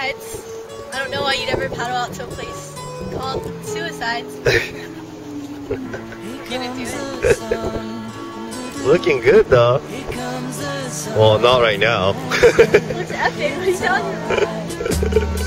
Suicides. I don't know why you'd ever paddle out to a place called Suicides. Gonna do it. Looking good though. Well, not right now. Looks epic. What are you talking about?